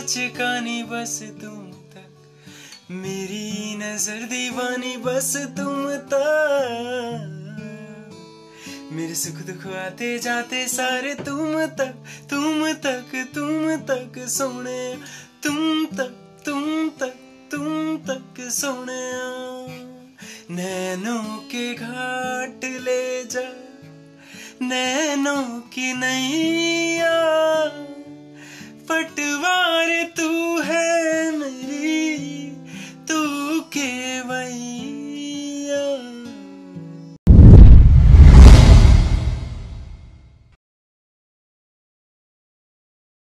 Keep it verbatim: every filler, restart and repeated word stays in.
बचकानी बस तुम तक, मेरी नजर दीवानी बस तुम तक, मेरे सुख दुख आते जाते सारे तुम तक, तुम तक तुम तक सोने, तुम तक तुम तक तुम तक सोने। नैनों के घाट ले जा, नैनों की नई